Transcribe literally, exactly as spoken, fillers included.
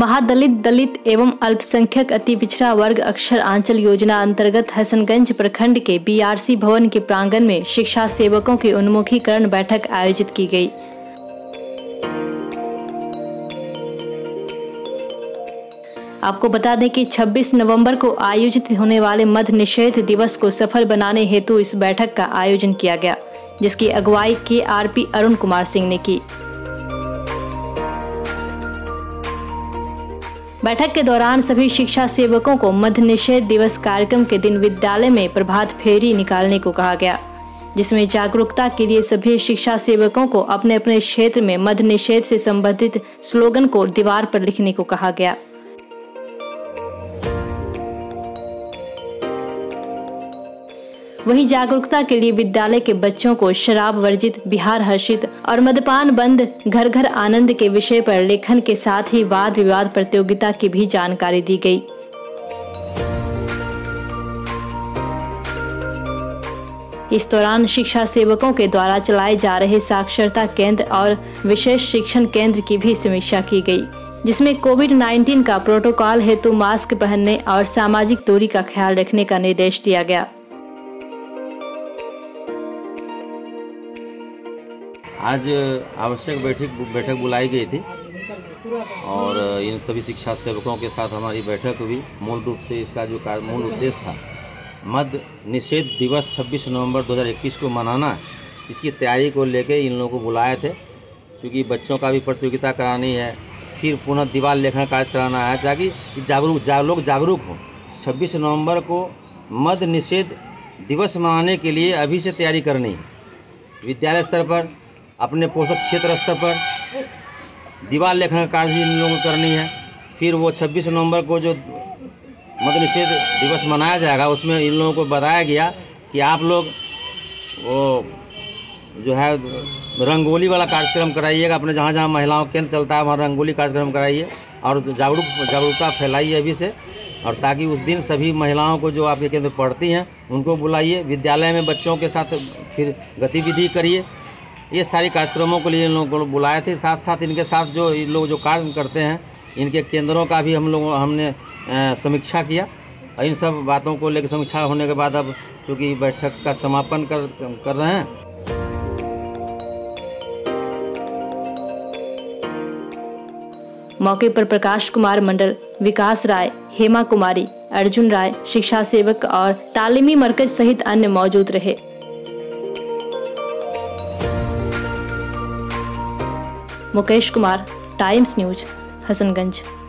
महादलित, दलित एवं अल्पसंख्यक अति पिछड़ा वर्ग अक्षर आंचल योजना अंतर्गत हसनगंज प्रखंड के बीआरसी भवन के प्रांगण में शिक्षा सेवकों की उन्मुखीकरण बैठक आयोजित की गई। आपको बता दें कि छब्बीस नवंबर को आयोजित होने वाले मद्य निषेध दिवस को सफल बनाने हेतु इस बैठक का आयोजन किया गया, जिसकी अगुवाई के आर पी अरुण कुमार सिंह ने की। बैठक के दौरान सभी शिक्षा सेवकों को मद्य निषेध दिवस कार्यक्रम के दिन विद्यालय में प्रभात फेरी निकालने को कहा गया, जिसमें जागरूकता के लिए सभी शिक्षा सेवकों को अपने अपने क्षेत्र में मद्य निषेध से संबंधित स्लोगन को दीवार पर लिखने को कहा गया। वहीं जागरूकता के लिए विद्यालय के बच्चों को शराब वर्जित, बिहार हर्षित और मद्यपान बंद, घर घर आनंद के विषय पर लेखन के साथ ही वाद विवाद प्रतियोगिता की भी जानकारी दी गई। इस दौरान शिक्षा सेवकों के द्वारा चलाए जा रहे साक्षरता केंद्र और विशेष शिक्षण केंद्र की भी समीक्षा की गई, जिसमें कोविड उन्नीस का प्रोटोकॉल हेतु मास्क पहनने और सामाजिक दूरी का ख्याल रखने का निर्देश दिया गया। आज आवश्यक बैठक बैठक बुलाई गई थी और इन सभी शिक्षा सेवकों के साथ हमारी बैठक हुई। मूल रूप से इसका जो मूल उद्देश्य था, मद्य निषेध दिवस छब्बीस नवंबर दो हज़ार इक्कीस को मनाना, इसकी तैयारी को लेकर इन लोगों को बुलाए थे। क्योंकि बच्चों का भी प्रतियोगिता करानी है, फिर पुनः दीवार लेखन कार्य कराना है, ताकि जागरूक जा, लोग जागरूक हों। छब्बीस नवंबर को मद्य निषेध दिवस मनाने के लिए अभी से तैयारी करनी है। विद्यालय स्तर पर, अपने पोषक क्षेत्र स्तर पर दीवार लेखन का कार्य भी इन लोगों को करनी है। फिर वो छब्बीस नवंबर को जो मद्य निषेध दिवस मनाया जाएगा, उसमें इन लोगों को बताया गया कि आप लोग वो जो है रंगोली वाला कार्यक्रम कराइएगा। अपने जहाँ जहाँ महिलाओं केंद्र चलता है वहाँ रंगोली कार्यक्रम कराइए और जागरूक जागरूकता फैलाइए अभी से, और ताकि उस दिन सभी महिलाओं को जो आपके केंद्र पढ़ती हैं उनको बुलाइए। विद्यालय में बच्चों के साथ फिर गतिविधि करिए। ये सारे कार्यक्रमों के लिए इन लोगों को बुलाए थे। साथ साथ इनके साथ जो इन लोग जो कार्य करते हैं, इनके केंद्रों का भी हम लोग हमने समीक्षा किया। और इन सब बातों को लेकर समीक्षा होने के बाद अब चूँकि बैठक का समापन कर कर रहे हैं। मौके पर प्रकाश कुमार मंडल, विकास राय, हेमा कुमारी, अर्जुन राय, शिक्षा सेवक और तालीमी मरकज सहित अन्य मौजूद रहे। Mukesh Kumar, Times News, Hasanganj.